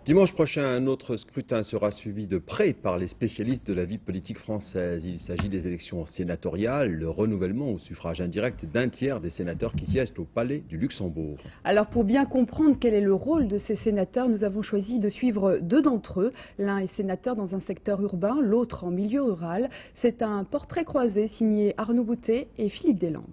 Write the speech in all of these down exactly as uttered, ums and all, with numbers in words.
Dimanche prochain, un autre scrutin sera suivi de près par les spécialistes de la vie politique française. Il s'agit des élections sénatoriales, le renouvellement au suffrage indirect d'un tiers des sénateurs qui siègent au Palais du Luxembourg. Alors pour bien comprendre quel est le rôle de ces sénateurs, nous avons choisi de suivre deux d'entre eux. L'un est sénateur dans un secteur urbain, l'autre en milieu rural. C'est un portrait croisé signé Arnaud Boutet et Philippe Deslandes.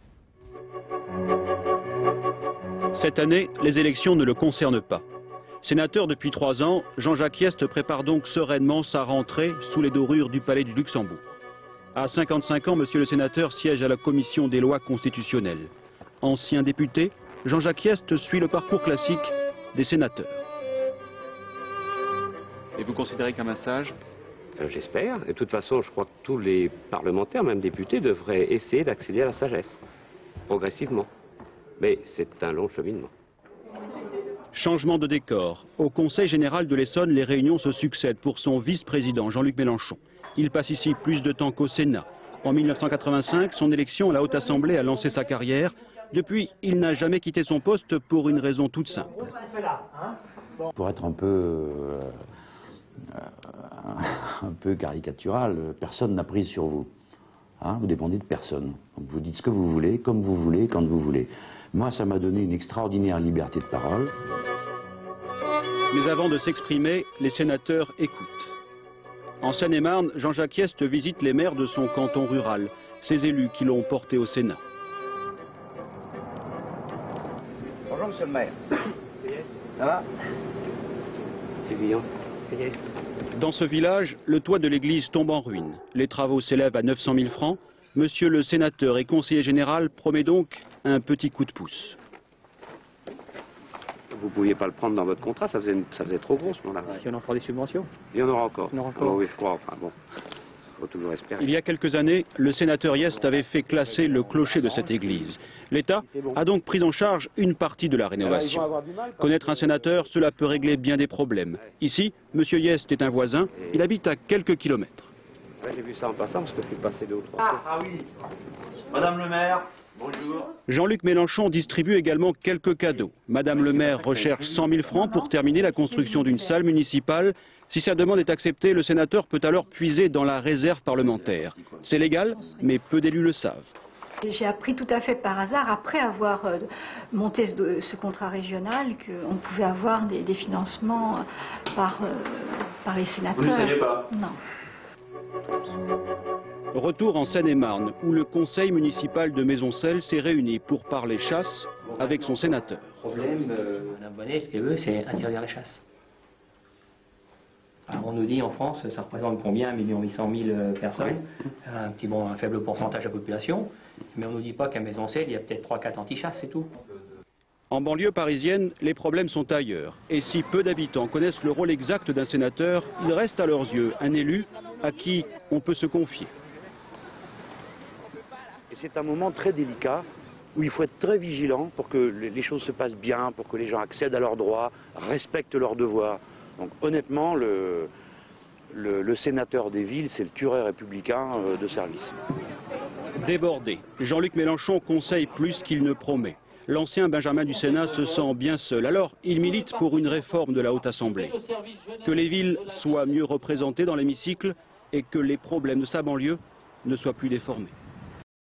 Cette année, les élections ne le concernent pas. Sénateur depuis trois ans, Jean-Jacques Hyest prépare donc sereinement sa rentrée sous les dorures du Palais du Luxembourg. À cinquante-cinq ans, monsieur le sénateur siège à la commission des lois constitutionnelles. Ancien député, Jean-Jacques Hyest suit le parcours classique des sénateurs. Et vous considérez qu'un massage ? J'espère. Et de toute façon, je crois que tous les parlementaires, même députés, devraient essayer d'accéder à la sagesse, progressivement. Mais c'est un long cheminement. Changement de décor. Au Conseil général de l'Essonne, les réunions se succèdent pour son vice-président Jean-Luc Mélenchon. Il passe ici plus de temps qu'au Sénat. En mille neuf cent quatre-vingt-cinq, son élection à la Haute Assemblée a lancé sa carrière. Depuis, il n'a jamais quitté son poste pour une raison toute simple. Pour être un peu, euh, un peu caricatural, personne n'a prise sur vous. Hein, vous dépendez de personne. Donc vous dites ce que vous voulez, comme vous voulez, quand vous voulez. Moi, ça m'a donné une extraordinaire liberté de parole. Mais avant de s'exprimer, les sénateurs écoutent. En Seine-et-Marne, Jean-Jacques Hyest visite les maires de son canton rural, ces élus qui l'ont porté au Sénat. Bonjour, monsieur le maire. Ça va? C'est Villon. Dans ce village, le toit de l'église tombe en ruine. Les travaux s'élèvent à neuf cent mille francs. Monsieur le sénateur et conseiller général promet donc un petit coup de pouce. Vous ne pouviez pas le prendre dans votre contrat, ça faisait, ça faisait trop gros ce moment-là. Si on en prend des subventions. Il y en aura encore. Il y en aura encore. Oh, oui, je crois, enfin bon. Il faut toujours espérer. Il y a quelques années, le sénateur Hyest avait fait classer le clocher de cette église. L'État a donc pris en charge une partie de la rénovation. Connaître un sénateur, cela peut régler bien des problèmes. Ici, monsieur Hyest est un voisin, il habite à quelques kilomètres. Ouais, j'ai vu ça en passant parce que je suis passé deux ou trois Ah, fois. ah oui. Madame le maire, bonjour. Jean-Luc Mélenchon distribue également quelques cadeaux. Madame le maire recherche cent mille francs pour terminer la construction d'une salle municipale. Si sa demande est acceptée, le sénateur peut alors puiser dans la réserve parlementaire. C'est légal, mais peu d'élus le savent. J'ai appris tout à fait par hasard, après avoir euh, monté ce, ce contrat régional, qu'on pouvait avoir des, des financements par, euh, par les sénateurs. Vous ne saviez pas? Non. Retour en Seine-et-Marne, où le conseil municipal de Maisoncelles s'est réuni pour parler chasse avec son sénateur. Le problème, euh, Madame Bonnet, ce qu'elle veut, c'est interdire la chasse. Alors on nous dit en France, ça représente combien? un million huit cent mille personnes, un petit bon, un faible pourcentage de la population, mais on ne nous dit pas qu'à Maisoncelles, il y a peut-être trois quatre anti-chasses, c'est tout. En banlieue parisienne, les problèmes sont ailleurs. Et si peu d'habitants connaissent le rôle exact d'un sénateur, il reste à leurs yeux un élu à qui on peut se confier. Et c'est un moment très délicat où il faut être très vigilant pour que les choses se passent bien, pour que les gens accèdent à leurs droits, respectent leurs devoirs. Donc honnêtement, le, le, le sénateur des villes, c'est le curé républicain de service. Débordé, Jean-Luc Mélenchon conseille plus qu'il ne promet. L'ancien Benjamin du Sénat se sent bien seul. Alors, il milite pour une réforme de la Haute Assemblée. Que les villes soient mieux représentées dans l'hémicycle et que les problèmes de sa banlieue ne soient plus déformés.